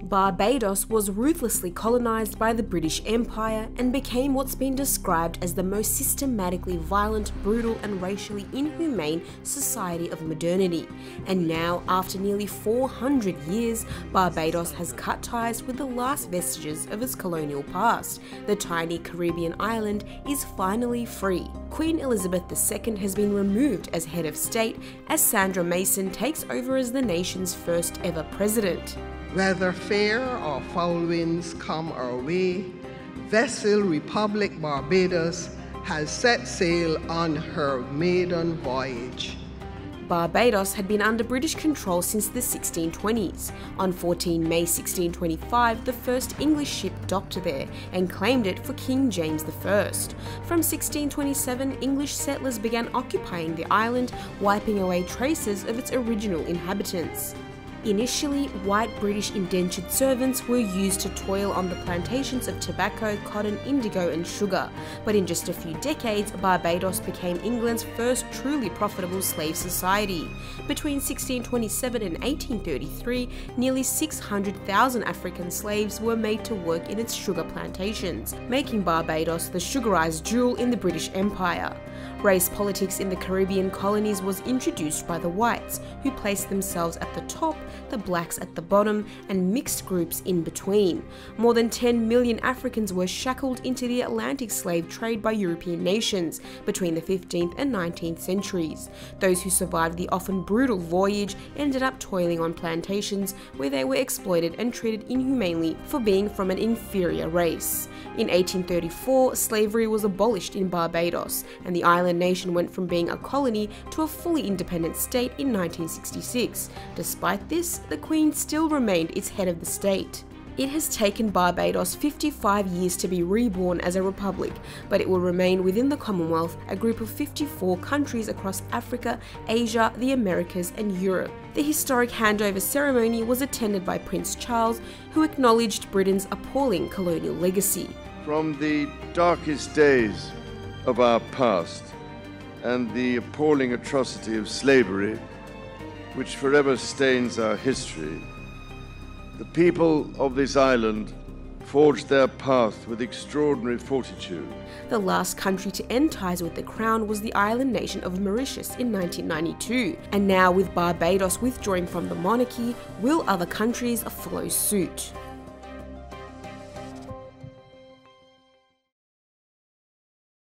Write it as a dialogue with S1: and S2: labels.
S1: Barbados was ruthlessly colonised by the British Empire and became what's been described as the most systematically violent, brutal and racially inhumane society of modernity. And now, after nearly 400 years, Barbados has cut ties with the last vestiges of its colonial past. The tiny Caribbean island is finally free. Queen Elizabeth II has been removed as head of state as Sandra Mason takes over as the nation's first ever president.
S2: Whether fair or foul winds come our way, Vessel Republic Barbados has set sail on her maiden voyage.
S1: Barbados had been under British control since the 1620s. On 14 May 1625, the first English ship docked there and claimed it for King James I. From 1627, English settlers began occupying the island, wiping away traces of its original inhabitants. Initially, white British indentured servants were used to toil on the plantations of tobacco, cotton, indigo and sugar, but in just a few decades, Barbados became England's first truly profitable slave society. Between 1627 and 1833, nearly 600,000 African slaves were made to work in its sugar plantations, making Barbados the sugarized jewel in the British Empire. Race politics in the Caribbean colonies was introduced by the whites, who placed themselves at the top, the blacks at the bottom, and mixed groups in between. More than 10 million Africans were shackled into the Atlantic slave trade by European nations between the 15th and 19th centuries. Those who survived the often brutal voyage ended up toiling on plantations where they were exploited and treated inhumanely for being from an inferior race. In 1834, slavery was abolished in Barbados, and the island nation went from being a colony to a fully independent state in 1966. Despite this, the Queen still remained its head of the state. It has taken Barbados 55 years to be reborn as a republic, but it will remain within the Commonwealth, a group of 54 countries across Africa, Asia, the Americas and Europe. The historic handover ceremony was attended by Prince Charles, who acknowledged Britain's appalling colonial legacy.
S3: From the darkest days of our past and the appalling atrocity of slavery, which forever stains our history, the people of this island forged their path with extraordinary fortitude.
S1: The last country to end ties with the Crown was the island nation of Mauritius in 1992, and now with Barbados withdrawing from the monarchy, will other countries follow suit?